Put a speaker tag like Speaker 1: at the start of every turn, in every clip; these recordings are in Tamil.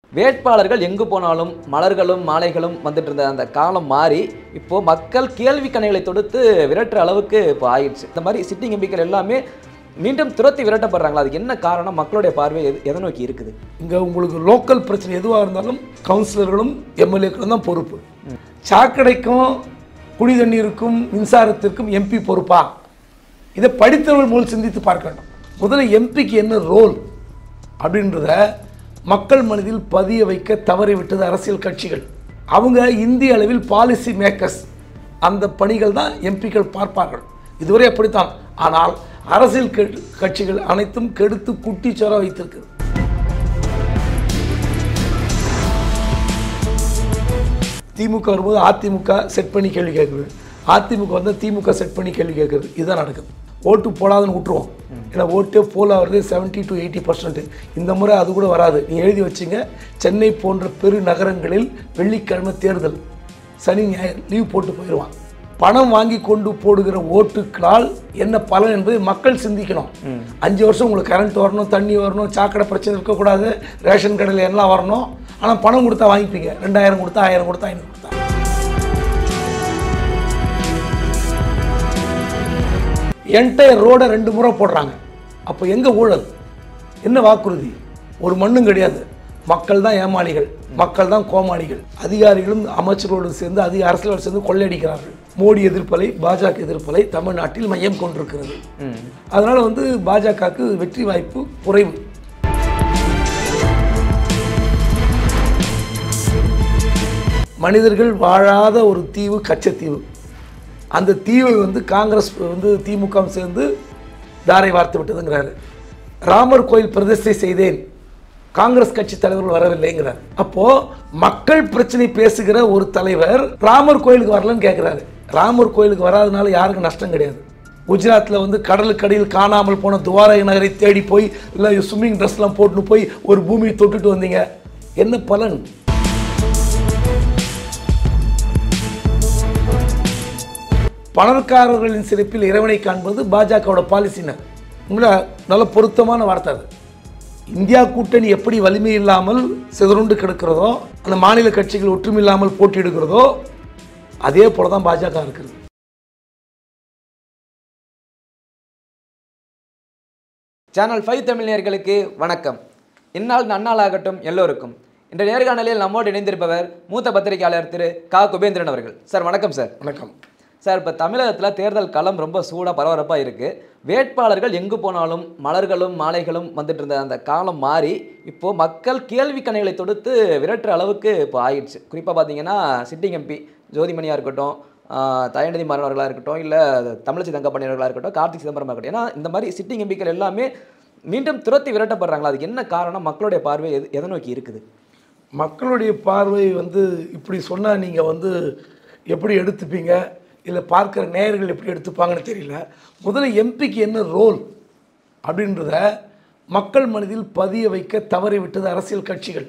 Speaker 1: வேட்பாளர்கள் எங்கு போனாலும் மலர்களும் மாலைகளும் வந்துட்டு இருந்த அந்த காலம் மாறி இப்போ மக்கள் கேள்வி கணைகளை தொடுத்து விரட்டுற அளவுக்கு இப்போ ஆயிடுச்சு. இந்த மாதிரி சிட்டிங் எம்பிக்கள் எல்லாமே மீண்டும் துரத்தி விரட்டப்படுறாங்களா? அதுக்கு என்ன காரணம்? மக்களுடைய பார்வை எதை நோக்கி இருக்குது?
Speaker 2: இங்கே உங்களுக்கு லோக்கல் பிரச்சனை எதுவாக இருந்தாலும் கவுன்சிலர்களும் எம்எல்ஏக்களும் தான் பொறுப்பு. சாக்கடைக்கும் குடி தண்ணீருக்கும் மின்சாரத்திற்கும் எம்பி பொறுப்பா? இதை படித்தவர்கள் போல் சிந்தித்து பார்க்க வேண்டும். முதல்ல எம்பிக்கு என்ன ரோல் அப்படின்றத மக்கள் மனதில் பதிய வைக்க தவறிவிட்டது அரசியல் கட்சிகள். அவங்க இந்திய அளவில் பாலிசி மேக்கர்ஸ், அந்த பணிகள் தான் எம்பிக்கள் பார்ப்பார்கள். இதுவரை அப்படித்தான். ஆனால் அரசியல் கட்சிகள் அனைத்தும் கெடுத்து குட்டிச்சோர வைத்திருக்கு. திமுக வரும்போது அதிமுக செட் பண்ணி கேள்வி கேட்குறது, அதிமுக வந்து திமுக செட் பண்ணி கேள்வி கேட்குறது, இதுதான் நடக்குது. ஓட்டு போடாதுன்னு விட்டுருவோம். ஏன்னா ஓட்டே போல வருது 70 to 80%. இந்த முறை அது கூட வராது. நீ எழுதி வச்சுங்க. சென்னை போன்ற பெரு நகரங்களில் வெள்ளிக்கிழமை தேர்தல், சனி ஞாயிறு லீவ் போட்டு போயிடுவான். பணம் வாங்கி கொண்டு போடுகிற ஓட்டுக்களால் என்ன பலன் என்பதை மக்கள் சிந்திக்கணும். 5 வருஷம் உங்களுக்கு கரண்ட் வரணும், தண்ணி வரணும், சாக்கடை பிரச்சனை இருக்கக்கூடாது, ரேஷன் கடையில் எல்லாம் வரணும். ஆனால் பணம் கொடுத்தா வாங்கிப்பீங்க. 2000 கொடுத்தா, 1000 கொடுத்தா, 500 கொடுத்தா. என்டையர் ரோடை 2 முறை போடுறாங்க. அப்போ எங்கே ஊழல்? என்ன வாக்குறுதி? ஒரு மண்ணும் கிடையாது. மக்கள் தான் ஏமாளிகள், மக்கள் தான் கோமாளிகள். அதிகாரிகளும் அமைச்சர்களோடு சேர்ந்து அரசியலோடு சேர்ந்து கொள்ளையடிக்கிறார்கள். மோடி எதிர்ப்பலை, பாஜக எதிர்ப்பலை தமிழ்நாட்டில் மையம் கொண்டிருக்கிறது. அதனால் வந்து பாஜகவுக்கு வெற்றி வாய்ப்பு குறைவு. மனிதர்கள் வாழாத ஒரு தீவு கச்சத்தீவு. அந்த தீவை வந்து காங்கிரஸ் வந்து திமுக சேர்ந்து தாரை வார்த்து விட்டதுங்கிறாரு. ராமர் கோயில் பிரதிஷ்டை செய்தேன், காங்கிரஸ் கட்சி தலைவர்கள் வரவில்லைங்கிறார். அப்போ மக்கள் பிரச்சனை பேசுகிற ஒரு தலைவர் ராமர் கோயிலுக்கு வரலன்னு கேட்கிறாரு. ராமர் கோயிலுக்கு வராதனால யாருக்கும் நஷ்டம் கிடையாது. குஜராத்தில் வந்து கடலுக்கடியில் காணாமல் போன துவாரகை நகரை தேடி போய் இல்லை ஸ்விம்மிங் ட்ரெஸ்லாம் போட்டுன்னு போய் ஒரு பூமியை தொட்டுட்டு வந்தீங்க, என்ன பலன்? பணக்காரர்களின் சிறப்பில் இறைவனை காண்பது பாஜகவோட பாலிசினர். உங்களை நல்ல பொருத்தமான வார்த்தை அது. இந்தியா கூட்டணி எப்படி வலிமை இல்லாமல் சிதறுண்டு கிடக்கிறதோ, அந்த மாநில கட்சிகள் ஒற்றுமை இல்லாமல் போட்டியிடுகிறதோ, அதே போல தான் பாஜக இருக்கிறது.
Speaker 1: சேனல் 5 தமிழ் நேயர்களுக்கு வணக்கம். இந்நாள் நன்னாள் ஆகட்டும் எல்லோருக்கும். இன்றைய நேர்காணலில் நம்மோடு இணைந்திருப்பவர் மூத்த பத்திரிகையாளர் திரு குபேந்திரன் அவர்கள். சார் வணக்கம். சார்
Speaker 2: வணக்கம்
Speaker 1: சார். இப்போ தமிழகத்தில் தேர்தல் களம் ரொம்ப சூடாக பரபரப்பாக இருக்குது. வேட்பாளர்கள் எங்கு போனாலும் மலர்களும் மாலைகளும் வந்துட்டு இருந்த அந்த காலம் மாறி இப்போது மக்கள் கேள்வி கணைகளை தொடுத்து விரட்டுற அளவுக்கு இப்போ ஆயிடுச்சு. குறிப்பாக பார்த்தீங்கன்னா சிட்டிங் எம்பி ஜோதிமணியாக இருக்கட்டும், தயநிதி மாறன் அவர்களாக இருக்கட்டும், இல்லை தமிழச்சி தங்கப்பண்ணியவர்களாக இருக்கட்டும், கார்த்திக் சிதம்பரமாக இருக்கட்டும், ஏன்னா இந்த மாதிரி சிட்டிங் எம்பிக்கள் எல்லாமே மீண்டும் துரத்தி விரட்டப்படுறாங்களா? அதுக்கு என்ன காரணம்? மக்களுடைய பார்வை எதை நோக்கி இருக்குது?
Speaker 2: மக்களுடைய பார்வை வந்து இப்படி சொன்னால் நீங்கள் வந்து எப்படி எடுத்துப்பீங்க, இல்லை பார்க்குற நேயர்கள் எப்படி எடுத்துப்பாங்கன்னு தெரியல. முதல்ல எம்பிக்கு என்ன ரோல் அப்படின்றத மக்கள் மனதில் பதிய வைக்க தவறிவிட்டது அரசியல் கட்சிகள்.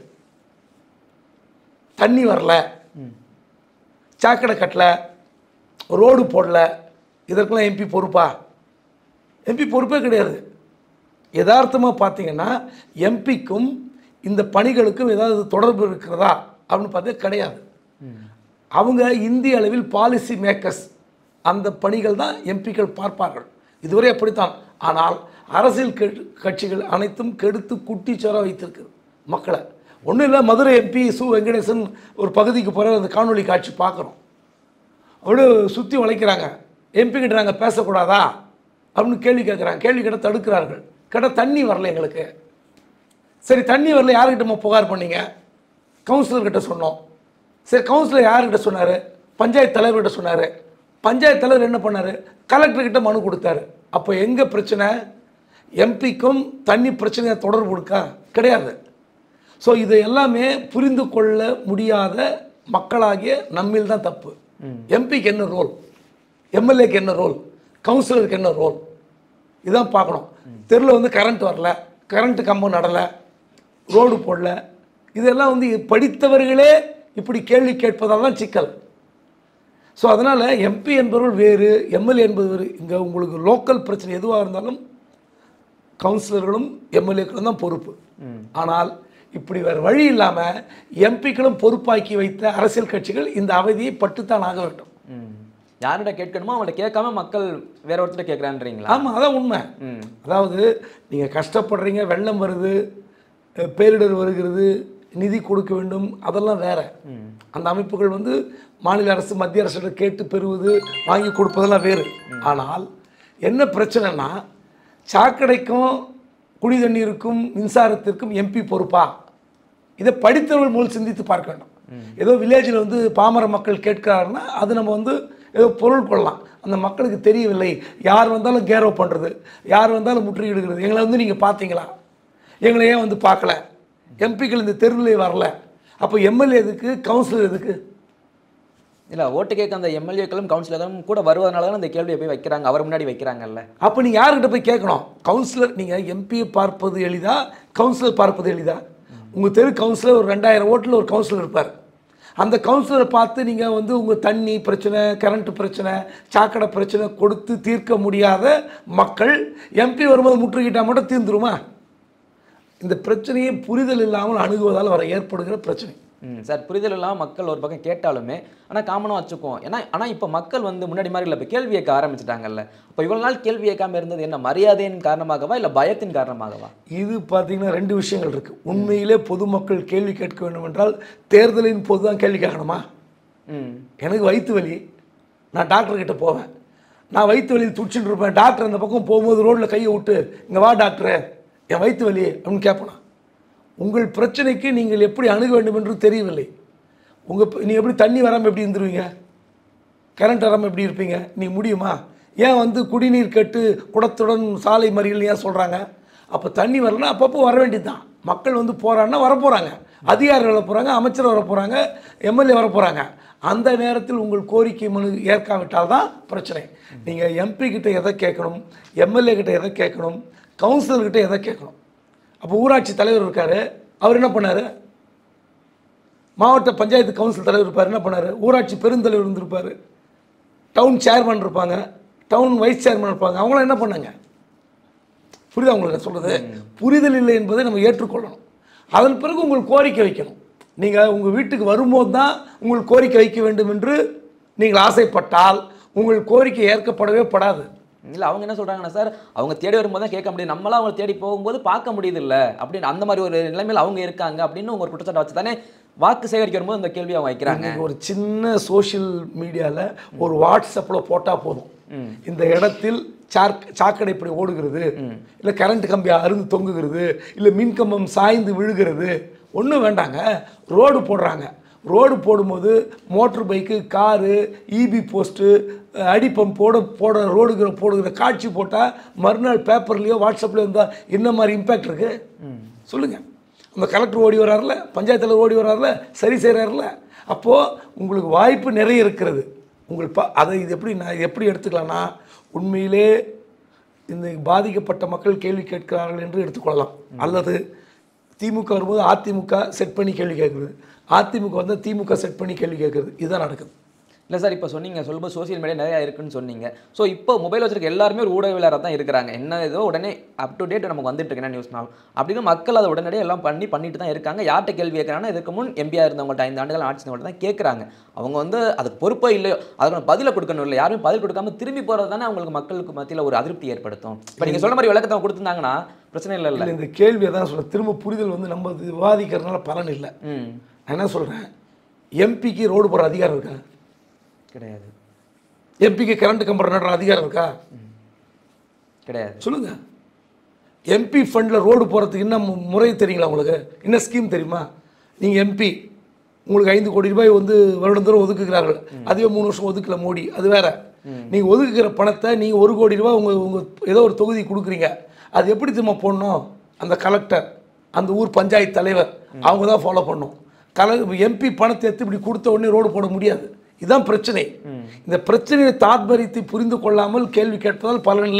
Speaker 2: தண்ணி வரல, சாக்கடை கட்டல, ரோடு போடல, இதற்கெல்லாம் எம்பி பொறுப்பா? எம்பி பொறுப்பே கிடையாது. யதார்த்தமாக பார்த்தீங்கன்னா எம்பிக்கும் இந்த பணிகளுக்கும் ஏதாவது தொடர்பு இருக்கிறதா அப்படின்னு பார்த்தா கிடையாது. அவங்க இந்திய அளவில் பாலிசி மேக்கர்ஸ், அந்த பணிகள் தான் எம்பிக்கள் பார்ப்பார்கள். இதுவரை அப்படித்தான். ஆனால் அரசியல் கட்சிகள் அனைத்தும் கெடுத்து குட்டிச்சோர வைத்திருக்கு மக்களை. ஒன்றும் இல்லை, மதுரை எம்பி 𝗧𝗵𝗶 ஒரு பகுதிக்கு போகிற அந்த காணொலி காட்சி பார்க்குறோம். அப்படியே சுற்றி வளைக்கிறாங்க. எம்பி கிட்ட நாங்கள் பேசக்கூடாதா அப்படின்னு கேள்வி கேட்குறாங்க. கேள்வி கேட்ட தடுக்கிறார்கள். கேட்டால் தண்ணி வரல எங்களுக்கு. சரி, தண்ணி வரல, யாருக்கிட்ட புகார் பண்ணீங்க? கவுன்சிலர்கிட்ட சொன்னோம். சரி, கவுன்சிலர் யார்கிட்ட சொன்னார்? பஞ்சாயத்து தலைவர்கிட்ட சொன்னார். பஞ்சாயத்து தலைவர் என்ன பண்ணார்? கலெக்டர்கிட்ட மனு கொடுத்தாரு. அப்போ எங்கே பிரச்சனை? எம்பிக்கும் தண்ணி பிரச்சனையை தொடர்பு கொடுக்க கிடையாது. ஸோ இது எல்லாமே புரிந்து கொள்ள முடியாத மக்களாகிய நம்மில் தான் தப்பு. எம்பிக்கு என்ன ரோல், எம்எல்ஏக்கு என்ன ரோல், கவுன்சிலருக்கு என்ன ரோல், இதுதான் பார்க்கணும். தெருவில் வந்து கரண்ட் வரல, கரண்ட்டு கம்பம் நடலை, ரோடு போடல, இதெல்லாம் வந்து படித்தவர்களே இப்படி கேள்வி கேட்பதால் தான் சிக்கல். ஸோ அதனால் எம்பி என்பவர்கள் வேறு, எம்எல்ஏ என்பது வேறு. இங்கே உங்களுக்கு லோக்கல் பிரச்சனை எதுவாக இருந்தாலும் கவுன்சிலர்களும் எம்எல்ஏக்களும் தான் பொறுப்பு. ஆனால் இப்படி வேறு வழி இல்லாமல் எம்பிக்களும் பொறுப்பாக்கி வைத்த அரசியல் கட்சிகள் இந்த அவதியை பட்டுத்தான் ஆக வேண்டும்.
Speaker 1: யார்கிட்ட கேட்கணுமோ அவங்கள்ட்ட கேட்காம மக்கள் வேற ஒருத்தர் கேட்குறான்றீங்களா?
Speaker 2: ஆமாம், அதான் உண்மை. அதாவது நீங்கள் கஷ்டப்படுறீங்க, வெள்ளம் வருது, பேரிடர் வருகிறது, நிதி கொடுக்க வேண்டும், அதெல்லாம் வேற. அந்த அமைப்புகள் வந்து மாநில அரசு மத்திய அரசு கேட்டு பெறுவது, வாங்கி கொடுப்பதெல்லாம் வேறு. ஆனால் என்ன பிரச்சனைனா, சாக்கடைக்கும் குடி தண்ணீருக்கும் மின்சாரத்திற்கும் எம்பி பொறுப்பா? இதை படித்தவர்கள் மூலம் சிந்தித்து பார்க்க வேண்டும். ஏதோ வில்லேஜில் வந்து பாமர மக்கள் கேட்கிறாருன்னா அது நம்ம வந்து ஏதோ பொருள் கொள்ளலாம். அந்த மக்களுக்கு தெரியவில்லை. யார் வந்தாலும் கேரோ பண்ணுறது, யார் வந்தாலும் முற்றுகையிடுகிறது. எங்களை வந்து நீங்கள் பார்த்தீங்களா? எங்களை ஏன் வந்து பார்க்கல? எம்பிக்கள் இந்த தெருவிலே வரல. அப்போ எம்எல்ஏ எதுக்கு, கவுன்சிலர் எதுக்கு?
Speaker 1: இல்லை, ஓட்டு கேட்க அந்த எம்எல்ஏக்களும் கவுன்சிலரும் கூட வருவதனால தான் அந்த கேள்வியை போய் வைக்கிறாங்க, அவர் முன்னாடி வைக்கிறாங்கல்ல.
Speaker 2: அப்போ நீங்கள் யார்கிட்ட போய் கேட்கணும்? கவுன்சிலர், நீங்கள் எம்பியை பார்ப்பது எளிதா, கவுன்சிலர் பார்ப்பது எளிதா? உங்கள் தெரு கவுன்சிலர் ஒரு 2000 ஓட்டில் ஒரு கவுன்சிலர் இருப்பார். அந்த கவுன்சிலரை பார்த்து நீங்கள் வந்து உங்கள் தண்ணி பிரச்சனை, கரண்ட் பிரச்சனை, சாக்கடை பிரச்சனை கொடுத்து தீர்க்க முடியாத மக்கள் எம்பி வரும்போது முற்றுகிட்டால் மட்டும் தீர்ந்துருமா? இந்த பிரச்சனையை புரிதல் இல்லாமல் அணுகுவதால் வர ஏற்படுகிற பிரச்சனை.
Speaker 1: சார், புரிதல் இல்லாமல் மக்கள் ஒரு பக்கம் கேட்டாலுமே ஆனால் காமனாக வச்சுக்குவோம். ஆனால் இப்போ மக்கள் வந்து முன்னாடி மாதிரி இல்லை, இப்போ கேள்வி கேட்க ஆரம்பிச்சிட்டாங்கல்ல. இப்போ இவ்வளோ நாள் கேள்வி கேட்காம இருந்தது என்ன, மரியாதையின் காரணமாகவா இல்லை பயத்தின் காரணமாகவா?
Speaker 2: இது பார்த்தீங்கன்னா 2 விஷயங்கள் இருக்குது. உண்மையிலே பொதுமக்கள் கேள்வி கேட்க வேண்டும் என்றால் தேர்தலின் போது தான் கேள்வி கேட்கணுமா? எனக்கு வயிற்று வலி, நான் டாக்டர்கிட்ட போவேன், நான் வயிற்று வலி துடிச்சுட்டு இருப்பேன், டாக்டர் அந்த பக்கம் போகும்போது ரோட்டில் கையை விட்டு இங்கே வா டாக்டரு என் வயிற்று வலி அப்படின்னு கேட்பேன். உங்கள் பிரச்சனைக்கு நீங்கள் எப்படி அணுக வேண்டும் என்று தெரியவில்லை. நீங்கள் எப்படி தண்ணி வராமல் எப்படி இருந்துருவீங்க, கரண்ட் வராமல் எப்படி இருப்பீங்க? நீங்கள் முடியுமா? ஏன் வந்து குடிநீர் கேட்டு குடத்துடன் சாலை மறியல் ஏன் சொல்கிறாங்க? அப்போ தண்ணி வரலன்னா அப்பப்போ வர வேண்டியது தான். மக்கள் வந்து போகிறாங்கன்னா வரப்போகிறாங்க, அதிகாரிகள் வர போகிறாங்க, அமைச்சர் வர போகிறாங்க, எம்எல்ஏ வர போகிறாங்க. அந்த நேரத்தில் உங்கள் கோரிக்கை மனு ஏற்காவிட்டால் தான் பிரச்சனை. நீங்கள் எம்பி கிட்ட எதை கேட்கணும், எம்எல்ஏ கிட்ட எதை கேட்கணும், கவுன்சிலர்கிட்ட எதை கேட்கணும்? அப்போ ஊராட்சி தலைவர் இருக்கார், அவர் என்ன பண்ணார்? மாவட்ட பஞ்சாயத்து கவுன்சில் தலைவர் இருப்பார், என்ன பண்ணார்? ஊராட்சி பெருந்தலைவர் இருந்திருப்பார், டவுன் சேர்மன் இருப்பாங்க, டவுன் வைஸ் சேர்மன் இருப்பாங்க, அவங்களாம் என்ன பண்ணாங்க? புரியுதா உங்களுக்கு சொல்கிறது? புரிதல் இல்லை என்பதை நம்ம ஏற்றுக்கொள்ளணும். அதன் பிறகு உங்கள் கோரிக்கை வைக்கணும். நீங்கள் உங்கள் வீட்டுக்கு வரும்போது தான் உங்கள் கோரிக்கை வைக்க வேண்டும் என்று நீங்கள் ஆசைப்பட்டால் உங்கள் கோரிக்கை ஏற்கப்படவே படாது.
Speaker 1: இல்லை, அவங்க என்ன சொல்கிறாங்கன்னா, சார் அவங்க தேடி வரும்போது தான் கேட்க முடியும், நம்மளாம் அவங்க தேடி போகும்போது பார்க்க முடியுது இல்லை அப்படின்னு, அந்த மாதிரி ஒரு நிலைமையில் அவங்க இருக்காங்க அப்படின்னு ஒரு குற்றச்சாட்டை வச்சு தானே வாக்கு சேகரிக்க வரும்போது அந்த கேள்வி அவங்க வைக்கிறாங்க.
Speaker 2: ஒரு சின்ன சோஷியல் மீடியாவில் ஒரு வாட்ஸ்அப்பில் போட்டால் போதும், இந்த இடத்தில் சாக்கடை இப்படி ஓடுகிறது, இல்லை கரண்ட் கம்பி அருந்து தொங்குகிறது, இல்லை மின்கம்பம் சாய்ந்து விழுகிறது, ஒன்றும் வேண்டாங்க, ரோடு போடுறாங்க. ரோடு போடும்போது motor bike, car, EB post, அடிப்பம் ரோடுகிற போடுகிற காட்சி போட்டால் மறுநாள் பேப்பர்லேயோ வாட்ஸ்அப்லேயோ இருந்தால் என்ன மாதிரி இம்பேக்ட் இருக்குது சொல்லுங்கள். அந்த கலெக்டர் ஓடி வராருல, பஞ்சாயத்து தலைவர் ஓடி வராருல, சரி செய்கிறாருல. அப்போது உங்களுக்கு வாய்ப்பு நிறைய இருக்கிறது. அதை இது எப்படி எடுத்துக்கலாம்னா, உண்மையிலே இந்த பாதிக்கப்பட்ட மக்கள் கேள்வி கேட்கிறார்கள் என்று எடுத்துக்கொள்ளலாம். அல்லது திமுக வரும்போது அதிமுக செட் பண்ணி கேள்வி கேட்குறது, அதிமுக வந்து திமுக செட் பண்ணி கேள்வி கேட்குறது, இதுதான் நடக்குது.
Speaker 1: இல்லை சார், இப்போ சொன்னீங்க, சொல்லும்போது சோசியல் மீடியா நிறையா இருக்குன்னு சொன்னீங்க. ஸோ இப்போ மொபைல் வச்சிருக்க எல்லாருமே ஒரு ஊடகவியலாளராக தான் இருக்கிறாங்க. என்ன ஏதோ உடனே அப் டு டேட் நமக்கு வந்துட்டு இருக்கு நியூஸ்னால் அப்படின்னு மக்கள் அதை உடனடியாக எல்லாம் பண்ணிட்டு தான் இருக்காங்க. யார்கிட்ட கேள்வி கேட்குறாங்கன்னா, இதுக்கு முன் எம்பியாக இருந்தவங்கள்ட்ட 5 ஆண்டுகள் ஆட்சி இருந்தவங்கள்ட்ட தான் கேட்குறாங்க. அவங்க வந்து அதுக்கு பொறுப்போ இல்லையோ அதுக்கு பதிலை கொடுக்கணும். இல்லை, யாருமே பதில் கொடுக்காம திரும்பி போகிறது தானே அவங்களுக்கு மக்களுக்கு மத்தியில் ஒரு அதிருப்தி ஏற்படுத்தும். இப்போ நீங்கள் சொல்ல மாதிரி விளக்கத்தை கொடுத்துருந்தாங்கன்னா பிரச்சனை இல்லை.
Speaker 2: இந்த கேள்வியை தான் சொல்ல திரும்ப புரிதல் வந்து நம்ம விவாதிக்கிறதுனால பலன் இல்லை. நான் என்ன சொல்கிறேன், எம்பிக்கு ரோடு போகிற அதிகாரம் இருக்கா?
Speaker 1: கிடையாது.
Speaker 2: எம்பிக்கு கரண்ட் கம்பர் நடுற அதிகாரம் இருக்கா?
Speaker 1: கிடையாது.
Speaker 2: சொல்லுங்கள். எம்பி ஃபண்டில் ரோடு போகிறதுக்கு என்ன முறை தெரியுங்களா உங்களுக்கு? என்ன ஸ்கீம் தெரியுமா? நீங்கள் எம்பி, உங்களுக்கு 5 கோடி ரூபாய் வந்து வருடந்தோறும் ஒதுக்குகிறார்கள். அதுவே 3 வருஷம் ஒதுக்கல மோடி, அது வேற. நீங்கள் ஒதுக்குகிற பணத்தை நீங்கள் 1 கோடி ரூபாய் உங்கள் ஏதோ ஒரு தொகுதி கொடுக்குறீங்க. அது எப்படி திரும்ப போடணும்? அந்த கலெக்டர், அந்த ஊர் பஞ்சாயத்து தலைவர், அவங்க தான் ஃபாலோ பண்ணணும். எம்பி பணத்தை எடுத்து இப்படி கொடுத்த உடனே ரோடு போட முடியாது. இதுதான் பிரச்சனை. இந்த பிரச்சனையை தாத்பரியத்தை புரிந்து கொள்ளாமல் கேள்வி கேட்பதால் பலனில்லைன்னு சொல்கிறேன்.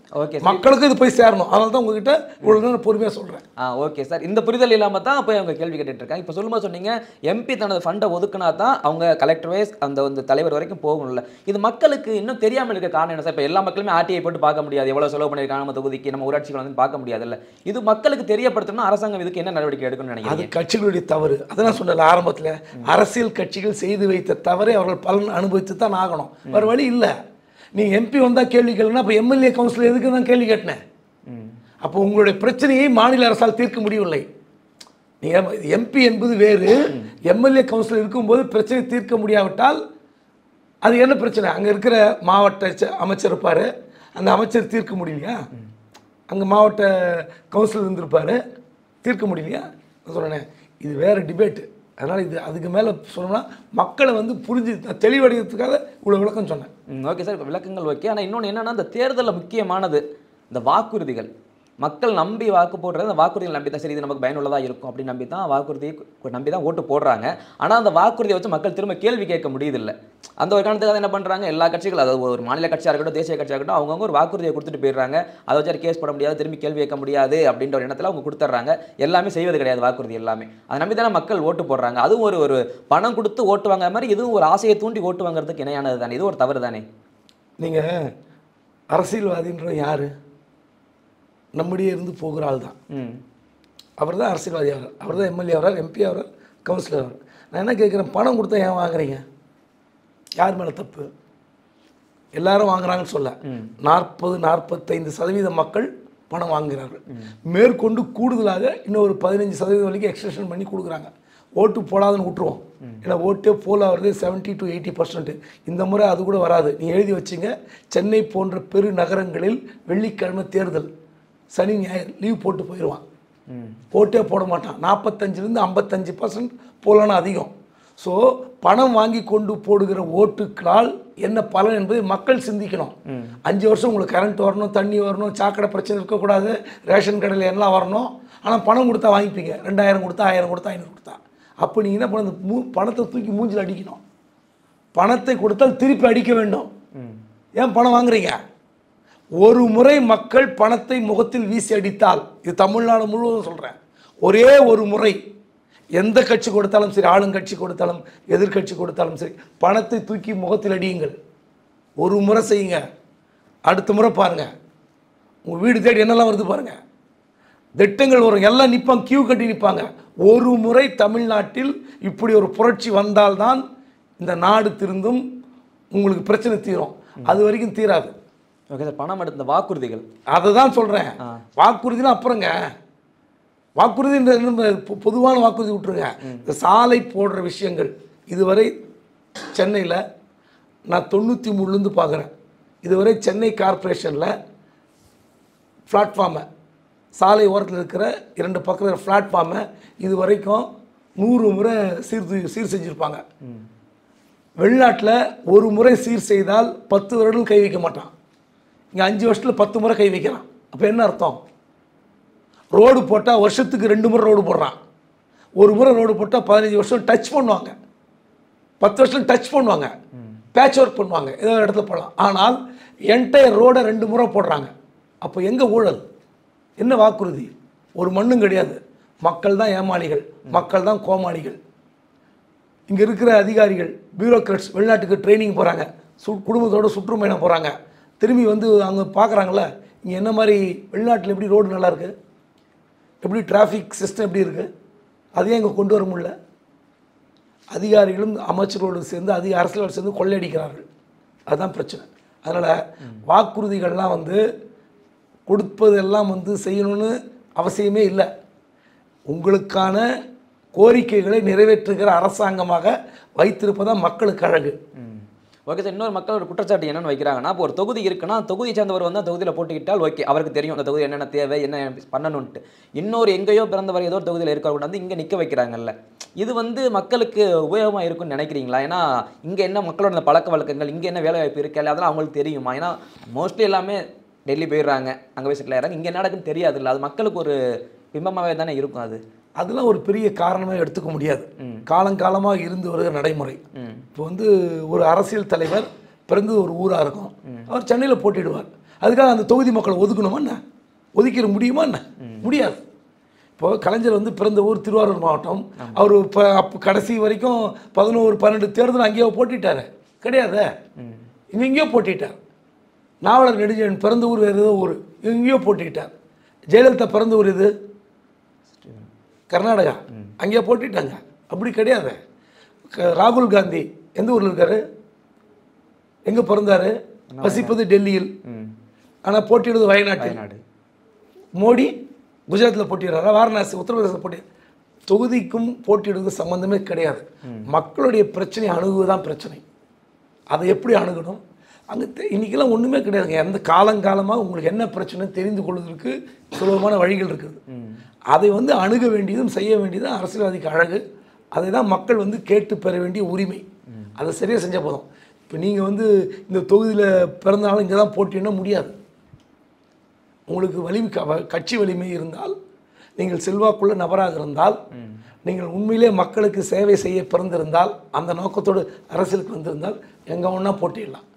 Speaker 1: ஓகே,
Speaker 2: மக்களுக்கு இது போய் சேரணும். அதனால தான் உங்ககிட்ட இவ்வளோ நேரம் பொறுமையாக சொல்கிறேன்.
Speaker 1: Okay sir. இந்த புரிதல் இல்லாமல் தான் போய் அவங்க கேள்வி கேட்டுட்டு இருக்காங்க. இப்போ சொல்லும்போது சொன்னீங்க எம்பி தனது ஃபண்டை ஒதுக்குனா தான் அவங்க கலெக்டர் வைஸ் அந்த தலைவர் வரைக்கும் போகணும்ல. இது மக்களுக்கு இன்னும் தெரியாமல் இருக்க காரணம் என்ன சார்? இப்போ எல்லா மக்களுமே ஆர்டிஐ போட்டு பார்க்க முடியாது, எவ்வளோ செலவு பண்ணியிருக்காங்க நம்ம தொகுதிக்கு, நம்ம ஊராட்சிகள் வந்து பார்க்க முடியாதுல்ல. இது மக்களுக்கு தெரியப்படுத்தணும்னா அரசாங்கம் இதுக்கு என்ன நடவடிக்கை எடுக்கணும்னு நினைக்கிறீங்க?
Speaker 2: அது கட்சிகளுடைய தவறு. அதான் சொன்னல ஆரம்பத்தில், அரசியல் கட்சிகள் செய்து வைத்த தவறை அவர்கள் பலன் அனுபவித்து தான் ஆகணும். வேறு வழி இல்லை. நீங்கள் எம்பி வந்தால் கேள்வி கேளுன்னா அப்போ எம்எல்ஏ கவுன்சிலர் எதுக்கு தான் கேள்வி கேட்டேன்? அப்போ உங்களுடைய பிரச்சனையை மாநில அரசால் தீர்க்க முடியவில்லை. நீங்கள் எம்பி என்பது வேறு, எம்எல்ஏ கவுன்சிலர் இருக்கும்போது பிரச்சனை தீர்க்க முடியாவிட்டால் அது என்ன பிரச்சனை? அங்கே இருக்கிற மாவட்ட அமைச்சர் இருப்பார், அந்த அமைச்சர் தீர்க்க முடியலையா? அங்கே மாவட்ட கவுன்சிலர் இருந்திருப்பார், தீர்க்க முடியலையா? சொல்கிறேன், இது வேறு டிபேட்டு. அதனால் இது அதுக்கு மேலே சொன்னோம்னா மக்களை வந்து புரிஞ்சு தெளிவடைகிறதுக்காக இவ்வளோ விளக்கம் சொன்னேன்.
Speaker 1: ஓகே சார், இப்போ விளக்கங்கள் ஓகே. ஆனால் இன்னொன்று என்னென்னா, இந்த தேர்தலில் முக்கியமானது இந்த வாக்குறுதிகள். மக்கள் நம்பி வாக்கு போடுறது, அந்த வாக்குறுதிகள் நம்பி தான் சரி இது நமக்கு பயனுள்ளதாக இருக்கும் அப்படின்னு நம்பி தான் வாக்குறுதியை நம்பி தான் ஓட்டு போடுறாங்க. ஆனால் அந்த வாக்குறுதியை வச்சு மக்கள் திரும்ப கேள்வி கேட்க முடியுதில்லை. அந்த ஒரு காரணத்துக்காக என்ன பண்ணுறாங்க, எல்லா கட்சிகள், அதாவது ஒரு மாநில கட்சியாக இருக்கட்டும், தேசிய கட்சியாக இருக்கட்டும், அவங்கவுங்க ஒரு வாக்குறுதியை கொடுத்துட்டு போயிடுறாங்க. அதை வச்சு கேஸ் போட முடியாது, திரும்பி கேள்வி கேட்க முடியாது அப்படின்ற ஒரு எண்ணத்தில் அவங்க கொடுத்துட்றாங்க. எல்லாமே செய்வது கிடையாது வாக்குறுதி எல்லாமே. அதை நம்பி தானே மக்கள் ஓட்டு போடுறாங்க. அதுவும் ஒரு பணம் கொடுத்து ஓட்டு வாங்குற மாதிரி, இதுவும் ஒரு ஆசையை தூண்டி ஓட்டு வாங்குறதுக்கு இணையானது தானே. இது ஒரு தவறு தானே.
Speaker 2: நீங்கள் அரசியல்வாதின்ற யார்? நம்முடைய இருந்து போகிற ஆள் தான். அவர் தான் அரசியல்வாதி ஆகிறார், அவர் தான் எம்எல்ஏ ஆகிறார், எம்பி ஆகிறார், கவுன்சிலர் ஆகிறார். நான் என்ன கேட்குறேன், பணம் கொடுத்தா ஏன் வாங்குறீங்க? யார் மேலே தப்பு? எல்லாரும் வாங்குறாங்கன்னு சொல்ல, 40-45% மக்கள் பணம் வாங்குகிறார்கள். மேற்கொண்டு கூடுதலாக இன்னும் ஒரு 15% வரைக்கும் எக்ஸ்டென்ஷன் பண்ணி கொடுக்குறாங்க. ஓட்டு போடாதுன்னு விட்டுருவோம். ஏன்னா ஓட்டே போல வருது 70 to 80%. இந்த முறை அது கூட வராது. நீ எழுதி வச்சுங்க, சென்னை போன்ற பெரு நகரங்களில் வெள்ளிக்கிழமை தேர்தல், சனி ஞாயிறு லீவ் போட்டு போயிடுவான், ஓட்டே போட மாட்டான். 45% 55% போலன்னா அதிகம். ஸோ பணம் வாங்கி கொண்டு போடுகிற ஓட்டுக்களால் என்ன பலன் என்பதை மக்கள் சிந்திக்கணும். 5 வருஷம் உங்களுக்கு கரண்ட் வரணும், தண்ணி வரணும், சாக்கடை பிரச்சனை இருக்கக்கூடாது, ரேஷன் கடையில் எல்லாம் வரணும். ஆனால் பணம் கொடுத்தா வாங்கிப்பீங்க. 2000 கொடுத்தா, 1000 கொடுத்தா, 500 கொடுத்தா. அப்போ நீங்கள் என்ன பண்ண, பணத்தை தூக்கி மூஞ்சில் அடிக்கணும். பணத்தை கொடுத்தால் திருப்பி அடிக்க வேண்டும். ஏன் பணம் வாங்குறீங்க? ஒரு முறை மக்கள் பணத்தை முகத்தில் வீசி அடித்தால், இது தமிழ்நாடு முழுவதும் சொல்கிறேன், ஒரே ஒரு முறை எந்த கட்சி கொடுத்தாலும் சரி, ஆளுங்கட்சி கொடுத்தாலும் எதிர்கட்சி கொடுத்தாலும் சரி, பணத்தை தூக்கி முகத்தில் அடியுங்கள். ஒரு முறை செய்யுங்க. அடுத்த முறை பாருங்கள், உங்கள் வீடு தேடி என்னெல்லாம் வருது பாருங்கள். திட்டங்கள் வரும், எல்லாம் நிற்பாங்க, கியூ கட்டி நிற்பாங்க. ஒரு முறை தமிழ்நாட்டில் இப்படி ஒரு புரட்சி வந்தால்தான் இந்த நாடு திருந்தும், உங்களுக்கு பிரச்சனை தீரும். அது வரைக்கும் தீராது.
Speaker 1: ஓகே சார், பணம் எடுத்த வாக்குறுதிகள்,
Speaker 2: அதை தான் சொல்கிறேன். வாக்குறுதினா அப்புறங்க, வாக்குறுதி பொதுவான வாக்குறுதி விட்டுருங்க. இந்த சாலை போடுற விஷயங்கள் இதுவரை சென்னையில் நான் 93லேருந்து பார்க்குறேன். இதுவரை சென்னை கார்ப்பரேஷனில் பிளாட்ஃபார்மை, சாலை ஓரத்தில் இருக்கிற 2 பக்கம் இருக்கிற பிளாட்ஃபார்மை இது வரைக்கும் 100 முறை சீர் செஞ்சுருப்பாங்க. வெளிநாட்டில் ஒரு முறை சீர் செய்தால் 10 வருடம் கை வைக்க மாட்டான். இங்கே 5 வருஷத்தில் 10 முறை கை வைக்கிறான். அப்போ என்ன அர்த்தம்? ரோடு போட்டால் வருஷத்துக்கு 2 முறை ரோடு போடுறான். ஒரு முறை ரோடு போட்டால் 15 வருஷம் டச் பண்ணுவாங்க, 10 வருஷம் டச் பண்ணுவாங்க, பேட்ச் ஒர்க் பண்ணுவாங்க, ஏதோ ஒரு இடத்துல போடலாம். ஆனால் என்டையர் ரோடை 2 முறை போடுறாங்க. அப்போ எங்கே ஊழல்? என்ன வாக்குறுதி? ஒரு மண்ணும் கிடையாது. மக்கள் தான் ஏமாளிகள், மக்கள் தான் கோமாளிகள். இங்கே இருக்கிற அதிகாரிகள், பியூரோக்ராட்ஸ் வெளிநாட்டுக்கு ட்ரைனிங் போகிறாங்க, குடும்பத்தோடு சுற்றுப்பயணம் போகிறாங்க. திரும்பி வந்து அவங்க பார்க்குறாங்கள, இங்கே என்ன மாதிரி வெளிநாட்டில் எப்படி ரோடு நல்லா இருக்குது, எப்படி டிராஃபிக் சிஸ்டம் எப்படி இருக்குது, அதையும் இங்கே கொண்டு வர முடியல. அதிகாரிகளும் அமைச்சரோடு சேர்ந்து அரசியலோடு சேர்ந்து கொள்ளையடிக்கிறார்கள். அதுதான் பிரச்சனை. அதனால் வாக்குறுதிகள்லாம் வந்து கொடுப்பதெல்லாம் வந்து செய்யணும்னு அவசியமே இல்லை. உங்களுக்கான கோரிக்கைகளை நிறைவேற்றுகிற அரசாங்கமாக வைத்திருப்பதான் மக்களுக்கு அழகு.
Speaker 1: ஓகே சார், இன்னொரு மக்கள் ஒரு குற்றச்சாட்டு என்னென்னு வைக்கிறாங்கன்னா, இப்போ ஒரு தொகுதி இருக்குன்னா தொகுதியை சேர்ந்தவர் வந்து அந்த தொகுதியில் போட்டிக்கிட்டால் ஓகே, அவருக்கு தெரியும் அந்த தொகுதி என்னென்ன தேவை, என்ன பண்ணணுன்ட்டு. இன்னொரு எங்கேயோ பிறந்தவர் ஏதோ ஒரு தொகுதியில் இருக்கிறவங்க வந்து இங்கே நிற்க வைக்கிறாங்கல்ல, இது வந்து மக்களுக்கு உபயோகமாக இருக்குன்னு நினைக்கிறீங்களா? ஏன்னா இங்கே என்ன மக்களோட பழக்க வழக்கங்கள், இங்கே என்ன வேலை வாய்ப்பு இருக்கல, அதெல்லாம் அவங்களுக்கு தெரியுமா? ஏன்னா மோஸ்ட்லி எல்லாமே டெல்லி போயிடுறாங்க, அங்கே போய் செட்டில் ஆகிறாங்க, இங்கே என்ன நடக்குன்னு தெரியாது இல்லை. அது மக்களுக்கு ஒரு பிம்பமாகவே தானே இருக்கும்.
Speaker 2: அதெல்லாம் ஒரு பெரிய காரணமாக எடுத்துக்க முடியாது. காலங்காலமாக இருந்து வருகிற நடைமுறை. இப்போ வந்து ஒரு அரசியல் தலைவர் பிறந்து ஒரு ஊராக இருக்கும், அவர் சென்னையில் போட்டிடுவார். அதுக்காக அந்த தொகுதி மக்களை ஒதுக்கணுமா என்ன? ஒதுக்கிட முடியுமா என்ன? முடியாது. இப்போது கலைஞர் வந்து பிறந்த ஊர் திருவாரூர் மாவட்டம். அவர் இப்போ அப்போ கடைசி வரைக்கும் 11-12 தேர்தல் அங்கேயோ போட்டிட்டார் கிடையாது, எங்கேயோ போட்டிட்டார். நாவலர் நெடுஞ்செழியன் பிறந்த ஊர் வேறு ஏதோ ஊர், எங்கேயோ போட்டிட்டார். ஜெயலலிதா பிறந்த ஊர் இது கர்நாடகா, அங்கேயோ போட்டிட்டாங்க. அப்படி கிடையாது. ராகுல் காந்தி எந்த ஊரில் இருக்கார், எங்கே பிறந்தார், வசிப்பது டெல்லியில், ஆனால் போட்டியிடுவது வயநாடு. மோடி குஜராத்தில் போட்டிடுறாரா, வாரணாசி உத்தரப்பிரதேசத்தில் போட்டி. தொகுதிக்கும் போட்டியிடுவது சம்மந்தமே கிடையாது. மக்களுடைய பிரச்சனை அணுகுவதுதான் பிரச்சனை. அதை எப்படி அணுகணும் அங்கே இன்றைக்கெல்லாம் ஒன்றுமே கிடையாதுங்க. எந்த காலங்காலமாக உங்களுக்கு என்ன பிரச்சனை தெரிந்து கொள்வதற்கு சுலபமான வழிகள் இருக்குது. அதை வந்து அணுக வேண்டியதும் செய்ய வேண்டியதும் அரசியல்வாதிக்கு அழகு. அதை தான் மக்கள் வந்து கேட்டு பெற வேண்டிய உரிமை. அதை சரியாக செஞ்சால் போதும். இப்போ நீங்கள் வந்து இந்த தொகுதியில் பிறந்தாலும் இங்கே தான் போட்டின்னா முடியாது. உங்களுக்கு கட்சி வலிமை இருந்தால், நீங்கள் செல்வாக்குள்ள நபராக இருந்தால், நீங்கள் உண்மையிலே மக்களுக்கு சேவை செய்ய பிறந்திருந்தால், அந்த நோக்கத்தோடு அரசியலுக்கு வந்திருந்தால் எங்கே ஒன்றா போட்டிடலாம்.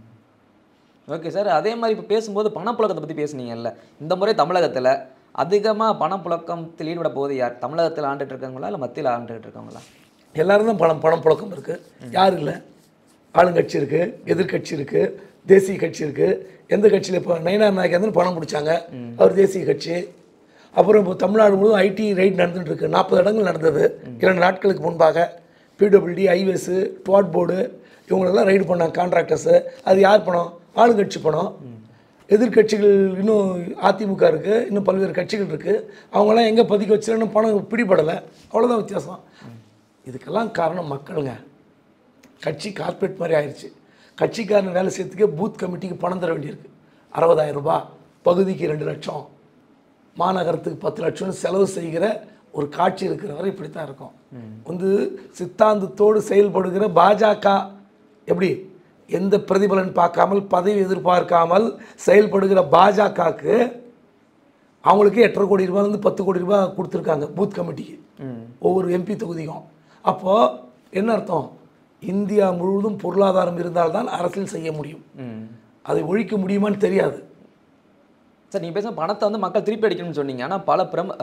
Speaker 1: ஓகே சார், அதே மாதிரி இப்போ பேசும்போது பணப்புழக்கத்தை பற்றி பேசுனீங்கல்ல, இந்த முறை தமிழகத்தில் அதிகமாக பணப்புழக்கத்தில் ஈடுபட போது யார்? தமிழகத்தில் ஆண்டுட்டு இருக்காங்களா இல்லை மத்தியில் ஆண்டுட்டு இருக்காங்களா?
Speaker 2: எல்லாரும் தான் பணம் புழக்கம் இருக்குது. யாரும் இல்லை. ஆளுங்கட்சி இருக்குது, எதிர்கட்சி இருக்குது, தேசிய கட்சி இருக்குது. எந்த கட்சியில் இப்போ நயினார் நாயகன் பணம் பிடிச்சாங்க, அவர் தேசிய கட்சி. அப்புறம் இப்போ தமிழ்நாடு முழுவதும் ஐடி ரைட் நடந்துகிட்டு இருக்குது. 40 இடங்கள் நடந்தது 2 நாட்களுக்கு முன்பாக. பிடபிள்யூடி, ஐவேஸு, டுவாட் போர்டு இவங்களெல்லாம் ரைடு பண்ணாங்க, கான்ட்ராக்டர்ஸு. அது யார் பணம்? ஆளுங்கட்சி பணம். எதிர்கட்சிகள் இன்னும் அதிமுக இருக்குது, இன்னும் பல்வேறு கட்சிகள் இருக்குது. அவங்களாம் எங்கே பதுக்கி வச்சுருன்னு பணம் பிடிபடலை. அவ்வளோதான் வித்தியாசம். இதுக்கெல்லாம் காரணம் மக்களுங்க. கட்சி கார்பரேட் மாதிரி ஆயிடுச்சு. கட்சிக்காரன் வேலை செய்யறதுக்கே பூத் கமிட்டிக்கு பணம் தர வேண்டியிருக்கு. 60,000 ரூபாய், பகுதிக்கு 2 லட்சம், மாநகரத்துக்கு 10 லட்சம்னு செலவு செய்கிற ஒரு காட்சி இருக்கிற வரை இப்படி தான் இருக்கும். வந்து சித்தாந்தத்தோடு செயல்படுகிற பாஜக எப்படி எந்த பிரதிபலன் பார்க்காமல், பதவி எதிர்பார்க்காமல் செயல்படுகிற பாஜகவுக்கு அவங்களுக்கு 8.5 கோடி ரூபாயிலேருந்து 10 கோடி ரூபாய் கொடுத்துருக்காங்க பூத் கமிட்டிக்கு, ஒவ்வொரு எம்பி தொகுதிக்கும். அப்போது என்ன அர்த்தம்? இந்தியா முழுவதும் பொருளாதாரம் இருந்தால்தான் அரசியல் செய்ய முடியும். அதை ஒழிக்க முடியுமான்னு தெரியாது
Speaker 1: சார். நீங்கள் பேச பணத்தை வந்து மக்கள் திருப்பி அடிக்கணும்னு சொன்னீங்க. ஆனால் பல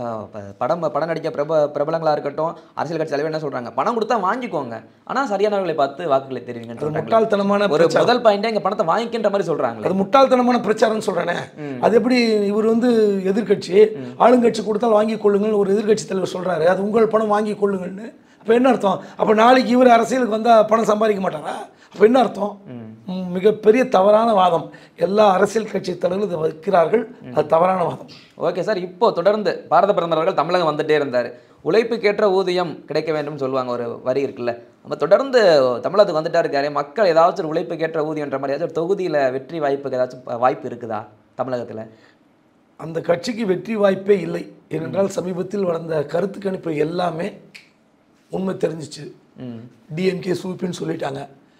Speaker 1: படம் நடிக்க பிரபலங்களாக இருக்கட்டும், அரசியல் கட்சி தலைவர் என்ன சொல்கிறாங்க, பணம் கொடுத்தா வாங்கிக்கோங்க, ஆனால் சரியானவர்களை பார்த்து வாக்குகளை தெரிவிங்க.
Speaker 2: முட்டாள்தனமான
Speaker 1: ஒரு முதல் பாயிண்டே இங்கே பணத்தை வாங்கிக்கின்ற மாதிரி சொல்கிறாங்க.
Speaker 2: அது முட்டாள்தனமான பிரச்சாரம்னு சொல்கிறேனே. அது எப்படி இவர் வந்து எதிர்கட்சி, ஆளுங்கட்சி கொடுத்தால் வாங்கி கொள்ளுங்கள்னு ஒரு எதிர்கட்சி தலைவர் சொல்கிறாரு. அது உங்கள் பணம் வாங்கி கொள்ளுங்கள்னு. அப்போ என்ன அர்த்தம்? அப்போ நாளைக்கு இவர் அரசியலுக்கு வந்தால் பணம் சம்பாதிக்க மாட்டாரா? அப்போ என்ன அர்த்தம்? மிகப்பெரிய தவறான வாதம். எல்லா அரசியல் கட்சி தலைவர்களும் இதை வைக்கிறார்கள். அது தவறான வாதம்.
Speaker 1: ஓகே சார், இப்போ தொடர்ந்து பாரத பிரதமர்கள் தமிழகம் வந்துட்டே இருந்தார். உழைப்புக்கேற்ற ஊதியம் கிடைக்க வேண்டும் சொல்லுவாங்க, ஒரு வரி இருக்குல்ல. நம்ம தொடர்ந்து தமிழகத்துக்கு வந்துட்டா இருக்காரு. மக்கள் ஏதாச்சும் உழைப்புக்கேற்ற ஊதியன்ற மாதிரி ஏதாச்சும் தொகுதியில் வெற்றி வாய்ப்புக்கு ஏதாச்சும் வாய்ப்பு இருக்குதா தமிழகத்தில்?
Speaker 2: அந்த கட்சிக்கு வெற்றி வாய்ப்பே இல்லை. ஏனென்றால் சமீபத்தில் வளர்ந்த கருத்து கணிப்பு எல்லாமே உண்மை தெரிஞ்சிச்சு. டிஎம்கே சூப்பின்னு சொல்லிட்டாங்க.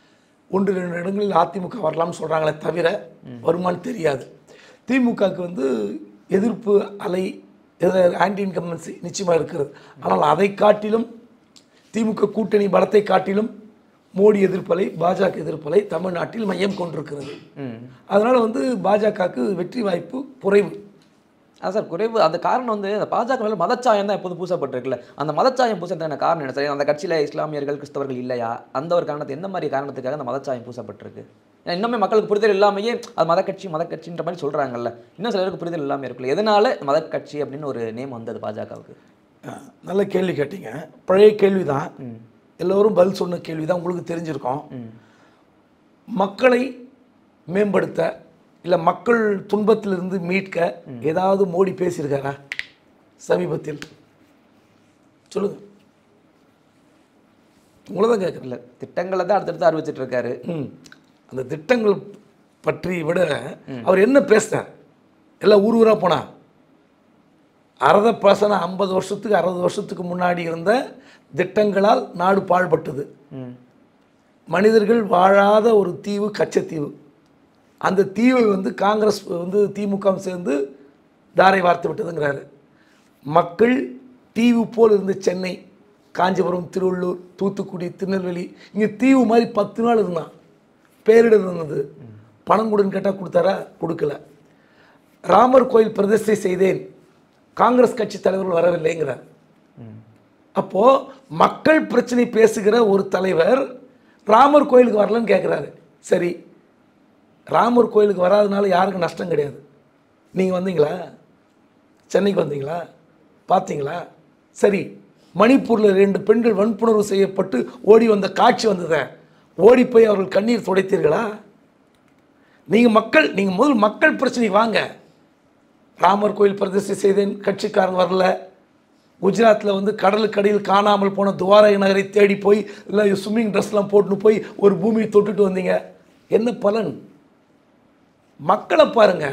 Speaker 2: 1-2 இடங்களில் அதிமுக வரலாம்னு சொல்கிறாங்களே தவிர வருமானு தெரியாது. திமுகவுக்கு வந்து எதிர்ப்பு அலை, ஆன்டி இன்கம்பன்சி நிச்சயமாக இருக்கிறது. ஆனால் அதை காட்டிலும் திமுக கூட்டணி பலத்தை காட்டிலும் மோடி எதிர்ப்பலை, பாஜக எதிர்ப்பலை தமிழ்நாட்டில் மையம் கொண்டிருக்கிறது. அதனால் வந்து பாஜகவுக்கு வெற்றி வாய்ப்பு குறைவு.
Speaker 1: சார் குறைவு. அந்த காரணம் வந்து அந்த பாஜக மதச்சாயம் தான் எப்போது பூசப்பட்டிருக்குல்ல. அந்த மதச்சாயம் பூசத்துக்கான காரணம் என்ன சார்? அந்த கட்சியில் இஸ்லாமியர்கள், கிறிஸ்தவர்கள் இல்லையா? அந்த ஒரு காரணத்தை எந்த மாதிரி காரணத்துக்காக அந்த மதச்சாயம் பூசப்பட்டிருக்கு? இன்னுமே மக்களுக்கு புரிதல் இல்லாமையே அது மதக்கட்சின்ற மாதிரி சொல்கிறாங்கல்ல. இன்னும் சிலருக்கு புரிதல் இல்லாமல் இருக்குல்ல. எதனால மதக்கட்சி அப்படின்னு ஒரு நேம் வந்தது பாஜகவுக்கு?
Speaker 2: நல்ல கேள்வி கேட்டீங்க. பழைய கேள்வி தான், எல்லோரும் பதில் சொன்ன கேள்வி தான். உங்களுக்கு தெரிஞ்சிருக்கோம். மக்களை மேம்படுத்த இல்லை மக்கள் துன்பத்திலிருந்து மீட்க ஏதாவது மோடி பேசியிருக்காரா சமீபத்தில்? சொல்லுங்க. உங்களை தான் கேட்குறேன்.
Speaker 1: திட்டங்களை தான் அடுத்தடுத்து அறிவிச்சிட்டு இருக்காரு.
Speaker 2: அந்த திட்டங்கள் பற்றி விட அவர் என்ன பேசினார்? எல்லாம் ஊராக போனா அறத பாசன 50 வருஷத்துக்கு 60 வருஷத்துக்கு முன்னாடி இருந்த திட்டங்களால் நாடு பாழ்பட்டது. மனிதர்கள் வாழாத ஒரு தீவு கச்சத்தீவு. அந்த தீவை வந்து காங்கிரஸ் வந்து திமுக சேர்ந்து தாரை வார்த்து விட்டதுங்கிறாரு. மக்கள் தீவு போல் இருந்த சென்னை, காஞ்சிபுரம், திருவள்ளூர், தூத்துக்குடி, திருநெல்வேலி, இங்கே தீவு மாதிரி 10 நாள் இருந்தான். பேரிடர் இருந்தது. பணம் கொடுன்னு கேட்டால் கொடுத்தாரா? கொடுக்கல. ராமர் கோயில் பிரதிஷ்டை செய்தேன், காங்கிரஸ் கட்சி தலைவர்கள் வரவில்லைங்கிறார். அப்போது மக்கள் பிரச்சனை பேசுகிற ஒரு தலைவர் ராமர் கோயிலுக்கு வரலன்னு கேட்குறாரு. சரி, ராமர் கோயிலுக்கு வராதனால யாருக்கும் நஷ்டம் கிடையாது. நீங்கள் வந்தீங்களா? சென்னைக்கு வந்தீங்களா? பார்த்தீங்களா? சரி, மணிப்பூரில் 2 பெண்கள் வன்புணர்வு செய்யப்பட்டு ஓடி வந்த காட்சி வந்ததை ஓடி போய் அவர்கள் கண்ணீர் துடைத்தீர்களா? நீங்கள் முதல் மக்கள் பிரச்சனைக்கு வாங்க. ராமர் கோயில் பிரதிஷ்டை செய்தேன், கட்சிக்காரங்க வரல. குஜராத்தில் வந்து கடலுக்கடியில் காணாமல் போன துவாரகை நகரை தேடி போய் இல்லை ஸ்விம்மிங் ட்ரெஸ்லாம் போட்டுன்னு போய் ஒரு பூமியை தொட்டுட்டு வந்தீங்க. என்ன பலன்? மக்களை பாருங்க.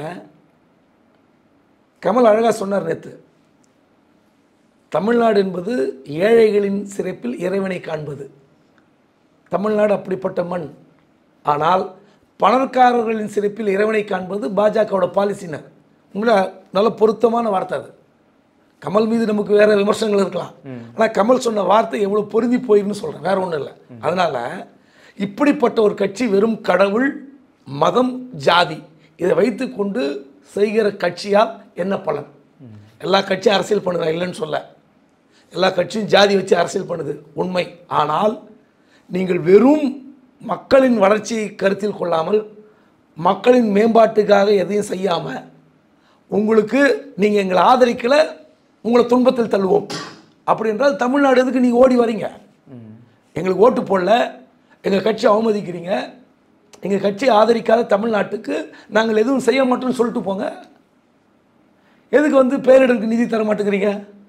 Speaker 2: கமல் அழகாக சொன்னார் நேற்று, தமிழ்நாடு என்பது ஏழைகளின் சிறப்பில் இறைவனை காண்பது. தமிழ்நாடு அப்படிப்பட்ட மண். ஆனால் பணக்காரர்களின் சிறப்பில் இறைவனை காண்பது பாஜகவோட பாலிசினர். உங்களை நல்ல பொருத்தமான வார்த்தை அது. கமல் மீது நமக்கு வேறு விமர்சனங்கள் இருக்கலாம், ஆனால் கமல் சொன்ன வார்த்தை எவ்வளோ பொருந்தி போயிருன்னு சொல்கிறேன், வேறு ஒன்றும் இல்லை. அதனால் இப்படிப்பட்ட ஒரு கட்சி வெறும் கடவுள், மதம், ஜாதி இதை வைத்து கொண்டு செய்கிற கட்சியால் என்ன பலன்? எல்லா கட்சியும் அரசியல் பண்ணுறேன் இல்லைன்னு சொல்ல, எல்லா கட்சியும் ஜாதி வச்சு அரசியல் பண்ணுது உண்மை. ஆனால் நீங்கள் வெறும் மக்களின் வளர்ச்சியை கருத்தில் கொள்ளாமல் மக்களின் மேம்பாட்டுக்காக எதையும் செய்யாமல் உங்களுக்கு நீங்கள் எங்களை ஆதரிக்கலை, உங்களை துன்பத்தில் தள்ளுவோம் அப்படி என்றால் தமிழ்நாடு எதுக்கு நீங்கள் ஓடி வரீங்க? எங்களுக்கு ஓட்டு போடல, எங்கள் கட்சி அவமதிக்கிறீங்க, எங்கள் கட்சி ஆதரிக்காத தமிழ்நாட்டுக்கு நாங்கள் எதுவும் செய்ய மாட்டோம்னு சொல்லிட்டு போங்க. எதுக்கு வந்து பேரிடருக்கு நிதி தர மாட்டேங்கிறீங்க?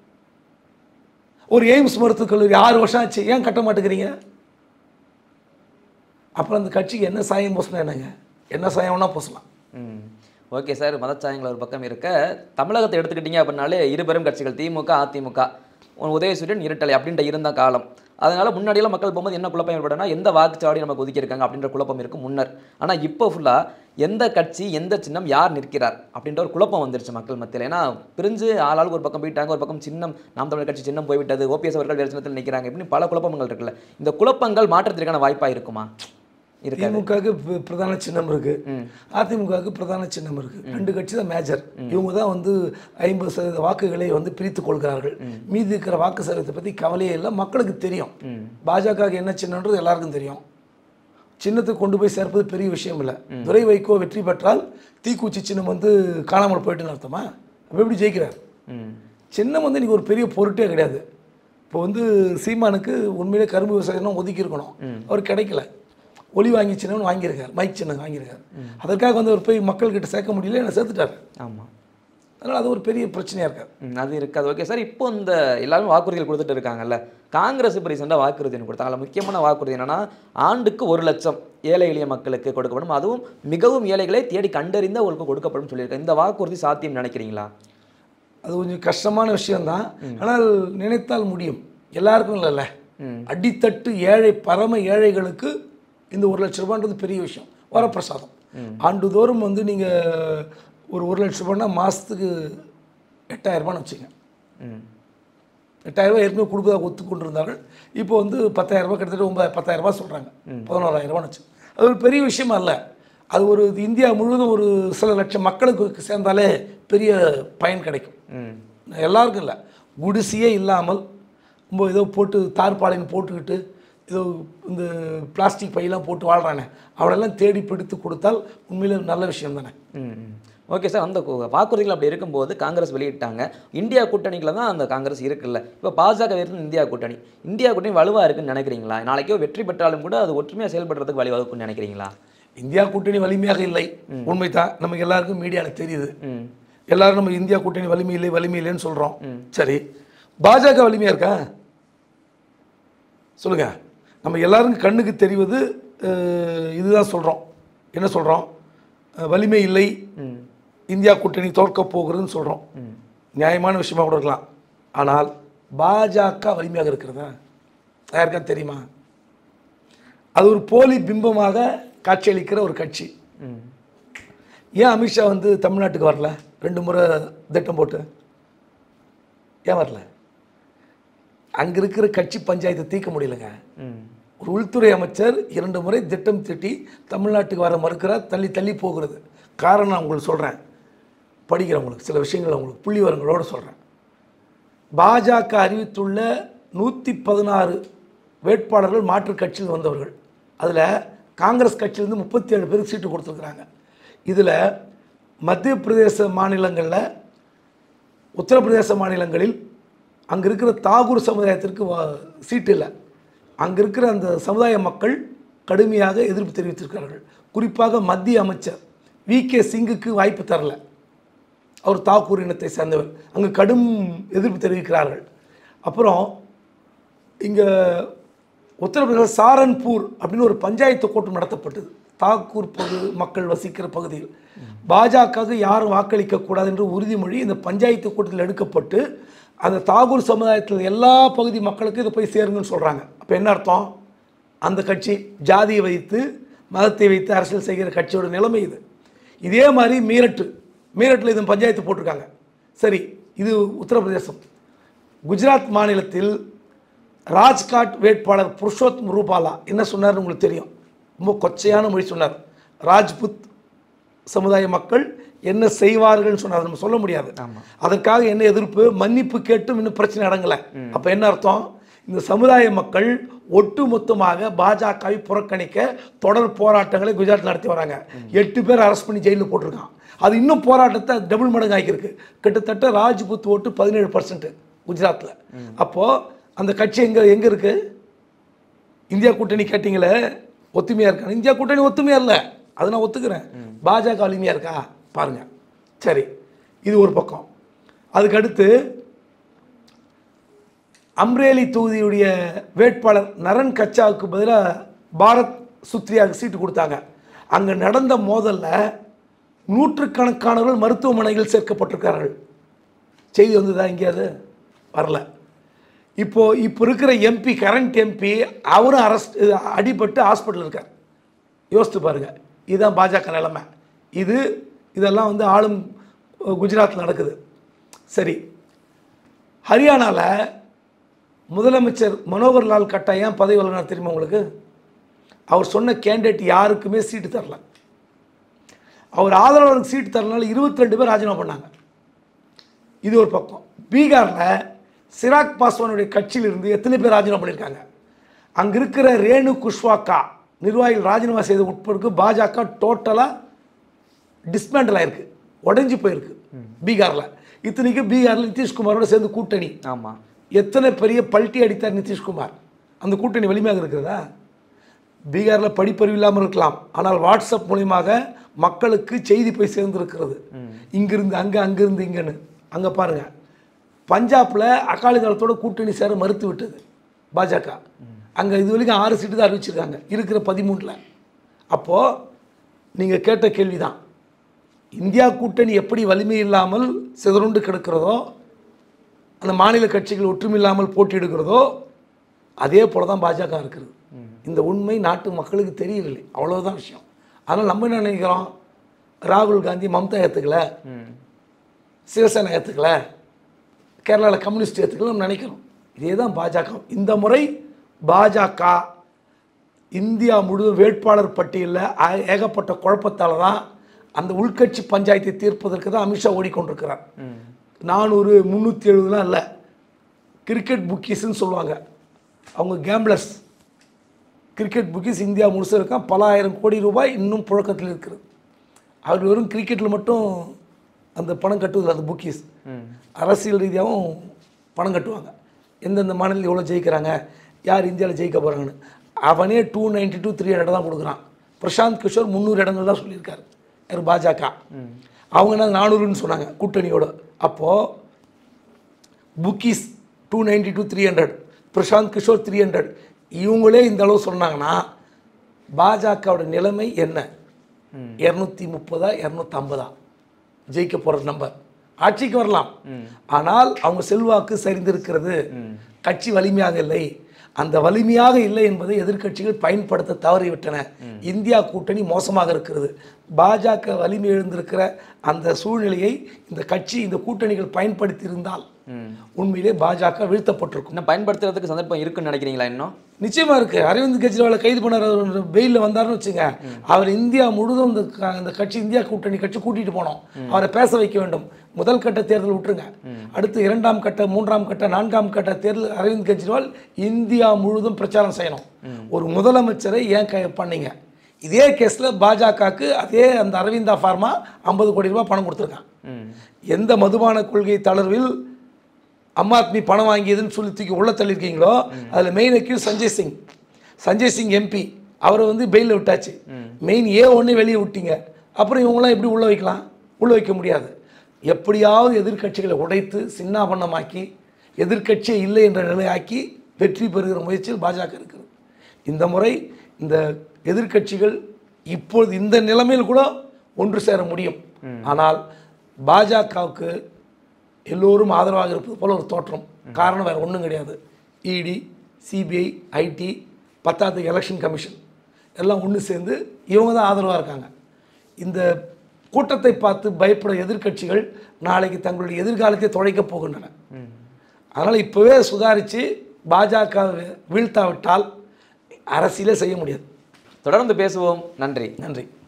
Speaker 2: ஒரு எய்ம்ஸ் மருத்துவக் கல்லூரி 6 வருஷம் ஆச்சு, ஏன் கட்ட மாட்டேங்கிறீங்க? அப்புறம் அந்த கட்சிக்கு என்ன சாயம் பூசினா என்னங்க? என்ன சாயம்னா பூசலாம்.
Speaker 1: ஓகே சார், மதச்சாயங்கள் ஒரு பக்கம் இருக்க, தமிழகத்தை எடுத்துக்கிட்டீங்க அப்படின்னாலே இருபெரும் கட்சிகள் திமுக, அதிமுக, உதயசூரியன், இரட்டலை அப்படின்ற இருந்த காலம். அதனால் முன்னாடியெல்லாம் மக்கள் போகும்போது என்ன குழப்பம் ஏற்படுனா, எந்த வாக்குச்சாவடி நமக்கு ஒதுக்கியிருக்காங்க அப்படின்ற குழப்பம் இருக்கும் முன்னர். ஆனால் இப்போ ஃபுல்லாக எந்த கட்சி, எந்த சின்னம், யார் நிற்கிறார் அப்படின்ற ஒரு குழப்பம் வந்துருச்சு மக்கள் மத்தியில். ஏன்னா பிரிஞ்சு ஆளாளுக்கு ஒரு பக்கம் போயிட்டாங்க, ஒரு பக்கம் சின்னம், நாம் தமிழர் கட்சி சின்னம் போய்விட்டது, ஓபிஎஸ் அவர்கள் வேறு சின்னத்தில் நிற்கிறாங்க, இப்படி பல குழப்பங்கள் இருக்குல்ல. இந்த குழப்பங்கள் மாற்றத்திற்கான வாய்ப்பாக இருக்குமா?
Speaker 2: திமுகவுக்கு பிரதான சின்னம் இருக்கு, அதிமுகவுக்கு பிரதான சின்னம் இருக்கு. 2 கட்சி தான் மேஜர். இவங்க தான் வந்து 50% வாக்குகளை வந்து பிரித்து கொள்கிறார்கள். மீதி இருக்கிற வாக்கு சதவீதத்தை பற்றி கவலையே இல்லை, மக்களுக்கு தெரியும். பாஜகவுக்கு என்ன சின்னன்றது எல்லாருக்கும் தெரியும். சின்னத்துக்கு கொண்டு போய் சேர்ப்பது பெரிய விஷயம் இல்லை. துரை வைகோ வெற்றி பெற்றால் தீக்குச்சி சின்னம் வந்து காணாமல் போயிட்டுன்னு அர்த்தமா? அப்போ எப்படி ஜெயிக்கிறார்? சின்னம் வந்து இன்றைக்கி ஒரு பெரிய பொருட்டே கிடையாது. இப்போ வந்து சீமானுக்கு உண்மையிலே கரும்பு விவசாயம் ஒதுக்கி இருக்கணும், அவர் கிடைக்கல. ஒளி வாங்கி சின்னம்னு வாங்கியிருக்கார், மைக் சின்னம் வாங்கியிருக்கார். அதற்காக வந்து அவர் போய் மக்கள்கிட்ட சேர்க்க முடியல, என்ன சேர்த்துட்டார். ஆமாம், அதனால் அது ஒரு பெரிய பிரச்சனையாக இருக்காது.
Speaker 1: அது இருக்காது. ஓகே சார், இப்போ இந்த எல்லாரும் வாக்குறுதிகள் கொடுத்துட்டு இருக்காங்கல்ல, காங்கிரஸ் இப்போ ரீசெண்டாக வாக்குறுதி கொடுத்தாங்க. முக்கியமான வாக்குறுதி என்னன்னா, ஆண்டுக்கு 1 லட்சம் ஏழை எளிய மக்களுக்கு கொடுக்கப்படும், அதுவும் மிகவும் ஏழைகளை தேடி கண்டறிந்து அவங்களுக்கு கொடுக்கப்படும் சொல்லியிருக்காங்க. இந்த வாக்குறுதி சாத்தியம் நினைக்கிறீங்களா?
Speaker 2: அது கொஞ்சம் கஷ்டமான விஷயம்தான், ஆனால் நினைத்தால் முடியும். எல்லாருக்கும் இல்லைல்ல, அடித்தட்டு ஏழை பரம ஏழைகளுக்கு இந்த 1 லட்ச ரூபான்றது பெரிய விஷயம். வரப்பிரசாதம் ஆண்டுதோறும் வந்து நீங்கள் ஒரு 1 லட்ச ரூபான்னா மாதத்துக்கு 8000 ரூபான்னு வச்சுங்க. 8000 ரூபாய் ஏற்கனவே கொடுப்பதாக ஒத்துக்கொண்டு இருந்தார்கள். இப்போ வந்து 10,000 ரூபாய், கிட்டத்தட்ட 10,000 ரூபாய் சொல்கிறாங்க, 11,000 ரூபான்னு வச்சு. அது ஒரு பெரிய விஷயமா இல்லை. அது ஒரு இந்தியா முழுவதும் ஒரு சில லட்சம் மக்களுக்கு சேர்ந்தாலே பெரிய பயன் கிடைக்கும். எல்லாருக்கும் இல்லை, குடிசையே இல்லாமல் ரொம்ப ஏதோ போட்டு தார்பாலின் போட்டுக்கிட்டு ஏதோ இந்த பிளாஸ்டிக் பையெல்லாம் போட்டு வாழ்கிறானே, அவளெல்லாம் தேடி பிடித்து கொடுத்தால் உண்மையிலே நல்ல விஷயம் தானே.
Speaker 1: ஓகே சார், அந்த வாக்குறுதிகள் அப்படி இருக்கும்போது காங்கிரஸ் வெளியிட்டாங்க. இந்தியா கூட்டணியில் தான் அந்த காங்கிரஸ் இருக்குல்ல. இப்போ பாஜக இருந்து இந்தியா கூட்டணி வலுவாக இருக்குன்னு நினைக்கிறீங்களா? நாளைக்கோ வெற்றி பெற்றாலும் கூட அது ஒற்றுமையாக செயல்படுறதுக்கு வழிவகுக்குன்னு நினைக்கிறீங்களா?
Speaker 2: இந்தியா கூட்டணி வலிமையாக இல்லை, உண்மைதான். நமக்கு எல்லாருக்கும் மீடியாவில் தெரியுது. எல்லாரும் நம்ம இந்தியா கூட்டணி வலிமை இல்லைன்னு சொல்கிறோம். சரி, பாஜக வலிமையாக இருக்கா சொல்லுங்க. நம்ம எல்லாருக்கும் கண்ணுக்கு தெரிவது இதுதான் சொல்கிறோம். என்ன சொல்கிறோம்? வலிமை இல்லை, இந்தியா கூட்டணி தோற்க போகிறதுன்னு சொல்கிறோம். நியாயமான விஷயமாக கூட இருக்கலாம். ஆனால் பாஜக வலிமையாக இருக்கிறதா யாருக்கா தெரியுமா? அது ஒரு போலி பிம்பமாக காட்சியளிக்கிற ஒரு கட்சி. ஏன் அமித்ஷா வந்து தமிழ்நாட்டுக்கு வரல? 2 முறை திட்டம் போட்டு ஏன் வரல? அங்கே இருக்கிற கட்சி பஞ்சாயத்தை தீர்க்க முடியலங்க. ஒரு உள்துறை அமைச்சர் 2 முறை திட்டம் தீட்டி தமிழ்நாட்டுக்கு வர மறுக்கிறார், தள்ளி தள்ளி போகிறது. காரணம் நான் உங்களுக்கு சொல்கிறேன், படிக்கிறவங்களுக்கு சில விஷயங்களை உங்களுக்கு புள்ளிவரங்களோடு சொல்கிறேன். பாஜக அறிவித்துள்ள 116 வேட்பாளர்கள் மாற்றுக் கட்சியில் வந்தவர்கள். அதில் காங்கிரஸ் கட்சியிலேருந்து 37 பேருக்கு சீட்டு கொடுத்துருக்குறாங்க. இதில் மத்திய பிரதேச மாநிலங்களில், உத்தரப்பிரதேச மாநிலங்களில் அங்கே இருக்கிற தாகூர் சமுதாயத்திற்கு சீட்டு இல்லை. அங்கே இருக்கிற அந்த சமுதாய மக்கள் கடுமையாக எதிர்ப்பு தெரிவித்திருக்கிறார்கள். குறிப்பாக மத்திய அமைச்சர் VK சிங்குக்கு வாய்ப்பு தரல. அவர் தாக்கூர் இனத்தை சேர்ந்தவர். அங்கே கடும் எதிர்ப்பு தெரிவிக்கிறார்கள். அப்புறம் இங்கே உத்தரப்பிரதேச சாரன்பூர் அப்படின்னு ஒரு பஞ்சாயத்து கூட்டம் நடத்தப்பட்டது. தாக்கூர் மக்கள் வசிக்கிற பகுதியில் பாஜகவுக்கு யாரும் வாக்களிக்கக்கூடாது என்று உறுதிமொழி இந்த பஞ்சாயத்து கூட்டத்தில் எடுக்கப்பட்டு அந்த தாகூர் சமுதாயத்தில் எல்லா பகுதி மக்களுக்கும் இதை போய் சேருங்கன்னு சொல்கிறாங்க. அப்போ என்ன அர்த்தம்? அந்த கட்சி ஜாதியை வைத்து மதத்தை வைத்து அரசியல் செய்கிற கட்சியோட நிலைமை இது. இதே மாதிரி மீரட்டில் இது பஞ்சாயத்து போட்டிருக்காங்க. சரி, இது உத்தரப்பிரதேசம். குஜராத் மாநிலத்தில் ராஜ்காட் வேட்பாளர் 𝗵𝗺𝗵𝗀 என்ன சொன்னார்னு உங்களுக்கு தெரியும். ரொம்ப கொச்சையான மொழி சொன்னார். ராஜ்புத் சமுதாய மக்கள் என்ன செய்வார்கள்னு சொன்னார். நம்ம சொல்ல முடியாது. அதற்காக என்ன எதிர்ப்பு, மன்னிப்பு கேட்டும் இன்னும் பிரச்சனை அடங்கலை. அப்போ என்ன அர்த்தம்? இந்த சமுதாய மக்கள் ஒட்டு மொத்தமாக பாஜகவை புறக்கணிக்க தொடர் போராட்டங்களை குஜராத் நடத்தி வராங்க. 8 பேர் அரெஸ்ட் பண்ணி ஜெயிலில் போட்டிருக்கான். அது இன்னும் போராட்டத்தை டபுள் மடங்கு ஆகியிருக்கு. கிட்டத்தட்ட ராஜ்புத் ஓட்டு 17% குஜராத்தில். அப்போது அந்த கட்சி எங்கே இருக்குது? இந்தியா கூட்டணி கேட்டிங்களே, ஒத்துமையாக இருக்காங்க. இந்தியா கூட்டணி ஒத்துமையாக இல்லை, அதை நான் ஒத்துக்கிறேன். பாஜக வலிமையாக இருக்கா பாருங்கள். சரி, இது ஒரு பக்கம். அதுக்கடுத்து அம்ரேலி தொகுதியுடைய வேட்பாளர் நரன் கச்சாவுக்கு பதிலாக பாரத் சுத்ரியாவுக்கு சீட்டு கொடுத்தாங்க. அங்கே நடந்த மோதலில் நூற்றுக்கணக்கானவர்கள் மருத்துவமனைகள் சேர்க்கப்பட்டிருக்கிறார்கள். செய்தி வந்ததா? எங்கேயாவது வரல. இப்போ இருக்கிற MP, கரண்ட் MP, அவரும் அடிபட்டு ஹாஸ்பிட்டல் இருக்கார். யோசித்து பாருங்கள். இதுதான் பாஜக நிலைமை. இதெல்லாம் வந்து ஆளும் குஜராத்தில் நடக்குது. சரி, ஹரியானாவில் முதலமைச்சர் மனோகர் லால் கட்டார் ஏன் பதவி விலகினார் தெரியுமா உங்களுக்கு? அவர் சொன்ன கேண்டிடேட் யாருக்குமே சீட்டு தரல. அவர் ஆதரவாளருக்கு சீட்டு தரனால 22 பேர் ராஜினாமா பண்ணாங்க. இது ஒரு பக்கம். பீகாரில் சிராக் பாஸ்வானுடைய கட்சியிலிருந்து எத்தனை பேர் ராஜினாமா பண்ணியிருக்காங்க? அங்கே இருக்கிற ரேணு குஷ்வாக்கா நிர்வாகிகள் ராஜினாமா செய்த உட்பருக்கு பாஜக டோட்டலாக டிஸ்மேண்டல் ஆகிருக்கு, உடஞ்சி போயிருக்கு பீகாரில். இத்தனைக்கு பீகாரில் நிதிஷ்குமாரோட சேர்ந்து கூட்டணி.
Speaker 1: ஆமாம்,
Speaker 2: எத்தனை பெரிய பல்ட்டி அடித்தார் நிதிஷ்குமார். அந்த கூட்டணி வலிமையாக இருக்கிறதா? பீகாரில் படிப்பறிவு இல்லாமல் இருக்கலாம், ஆனால் வாட்ஸ்அப் மூலியமாக மக்களுக்கு செய்தி போய் சேர்ந்துருக்கிறது. இங்கிருந்து அங்கே, அங்கிருந்து இங்கேன்னு. அங்கே பாருங்கள், பஞ்சாபில் அகாலி தளத்தோட கூட்டணி சேர மறுத்து விட்டது பாஜக. அங்கே இது வரைக்கும் 6 சீட்டு தான் அறிவிச்சிருக்காங்க இருக்கிற 13. அப்போது நீங்கள் கேட்ட கேள்வி தான், இந்தியா கூட்டணி எப்படி வலிமை இல்லாமல் சிதறுண்டு கிடக்கிறதோ, அந்த மாநில கட்சிகள் ஒற்றுமை இல்லாமல் போட்டியிடுகிறதோ, அதே போல தான் பாஜக இருக்கிறது. இந்த உண்மை நாட்டு மக்களுக்கு தெரியவில்லை, அவ்வளோதான் விஷயம். அதனால் நம்ம என்ன நினைக்கிறோம், ராகுல் காந்தி மம்தா ஏற்றுக்கல, சிவசேனா ஏற்றுக்கல, கேரளாவில் கம்யூனிஸ்ட் ஏற்றுக்கல நம்ம நினைக்கிறோம். இதே தான் பாஜக. இந்த முறை பாஜக இந்தியா முழுவதும் வேட்பாளர் பட்டியலில் ஏகப்பட்ட குழப்பத்தால் தான் அந்த உள்கட்சி பஞ்சாயத்தை தீர்ப்பதற்கு தான் அமித்ஷா ஓடிக்கொண்டிருக்கிறார். 400, 370 இல்லை, கிரிக்கெட் புக்கீஸ்ன்னு சொல்லுவாங்க, அவங்க கேம்ப்ளர்ஸ். கிரிக்கெட் புக்கீஸ் இந்தியா முழுசும் இருக்கான். பல ஆயிரம் கோடி ரூபாய் இன்னும் புழக்கத்தில் இருக்கிறது. அவர் வெறும் கிரிக்கெட்டில் மட்டும் அந்த பணம் கட்டுவதில்லை. அந்த புக்கீஸ் அரசியல் ரீதியாகவும் பணம் கட்டுவாங்க. எந்தெந்த மாநிலத்தில் எவ்வளோ ஜெயிக்கிறாங்க, யார் இந்தியாவில் ஜெயிக்க போகிறாங்கன்னு. அவனே 292, 300 தான் கொடுக்குறான். பிரசாந்த் கிஷோர் 300 இடங்கள் தான் சொல்லியிருக்காரு. யார்? பாஜக. அவங்க என்ன 400ன்னு சொன்னாங்க கூட்டணியோட. அப்போது புக்கீஸ் 292, 300, பிரசாந்த் கிஷோர் 300, இவங்களே இந்த அளவு சொன்னாங்கன்னா பாஜகவோட நிலைமை என்ன? 230, 250 ஜெயிக்க போகிற நம்பர். ஆட்சிக்கு வரலாம், ஆனால் அவங்க செல்வாக்கு சரிந்திருக்கிறது, கட்சி வலிமையாக இல்லை. அந்த வலிமையாக இல்லை என்பதை எதிர்க்கட்சிகள் பயன்படுத்த தவறிவிட்டன. இந்தியா கூட்டணி மோசமாக இருக்கிறது. பாஜக வலிமை எழுந்திருக்கிற அந்த சூழ்நிலையை இந்த கட்சி இந்த கூட்டணிகள் பயன்படுத்தி இருந்தால் உண்மையிலே பாஜக வீழ்த்தப்பட்டிருக்கும்.
Speaker 1: இன்னும் பயன்படுத்துறதுக்கு சந்தர்ப்பம் இருக்குன்னு நினைக்கிறீங்களா? இன்னும்
Speaker 2: நிச்சயமா இருக்கு. அரவிந்த் கெஜ்ரிவாலை கைது பண்ண பெயிலில் வந்தாருன்னு வச்சுங்க, அவர் இந்தியா முழுதும் இந்த கட்சி இந்தியா கூட்டணி கட்சி கூட்டிட்டு போனோம். அவரை பேச வைக்க வேண்டும். முதல் கட்ட தேர்தல் விட்டுருங்க, அடுத்து 2ஆம் கட்ட 3ஆம் கட்ட 4ஆம் கட்ட தேர்தல் அரவிந்த் கெஜ்ரிவால் இந்தியா முழுதும் பிரச்சாரம் செய்யணும். ஒரு முதலமைச்சரை ஏன் பண்ணீங்க? இதே கேஸில் பாஜகவுக்கு அதே அந்த அரவிந்தா ஃபார்மா 50 கோடி ரூபாய் பணம் கொடுத்துருக்கான். எந்த மதுபான கொள்கை தளர்வில் ஆத்மி பணம் வாங்கியதுன்னு சொல்லி தூக்கி உள்ள தள்ளியிருக்கீங்களோ அதில் main accused Sanjay Singh MP, அவரை வந்து பெயிலில் விட்டாச்சு. மெயின் A1 வெளியே விட்டீங்க. அப்புறம் இவங்களாம் எப்படி உள்ள வைக்கலாம்? உள்ள வைக்க முடியாது. எப்படியாவது எதிர்க்கட்சிகளை உடைத்து சின்னாபன்னமாக்கி எதிர்க்கட்சியே இல்லை என்ற நிலையாக்கி வெற்றி பெறுகிற முயற்சியில் பாஜக இருக்கிறது. இந்த முறை இந்த எதிர்க்கட்சிகள் இப்பொழுது இந்த நிலைமையில் கூட ஒன்று சேர முடியும். ஆனால் பாஜகவுக்கு எல்லோரும் ஆதரவாக இருப்பது போல ஒரு தோற்றம். காரணம் வேறு ஒன்றும் கிடையாது. இடி, சிபிஐ, ஐடி, 10வது எலெக்ஷன் கமிஷன் எல்லாம் ஒன்று சேர்ந்து இவங்க தான் ஆதரவாக இருக்காங்க. இந்த கூட்டத்தை பார்த்து பயப்பட எதிர்க்கட்சிகள் நாளைக்கு தங்களுடைய எதிர்காலத்தை தொலைக்கப் போகின்றன. அதனால் இப்போவே சுதாரித்து பாஜக வீழ்த்தாவிட்டால் அரசியலே செய்ய முடியாது.
Speaker 1: தொடர்ந்து பேசுவோம். நன்றி.
Speaker 2: நன்றி.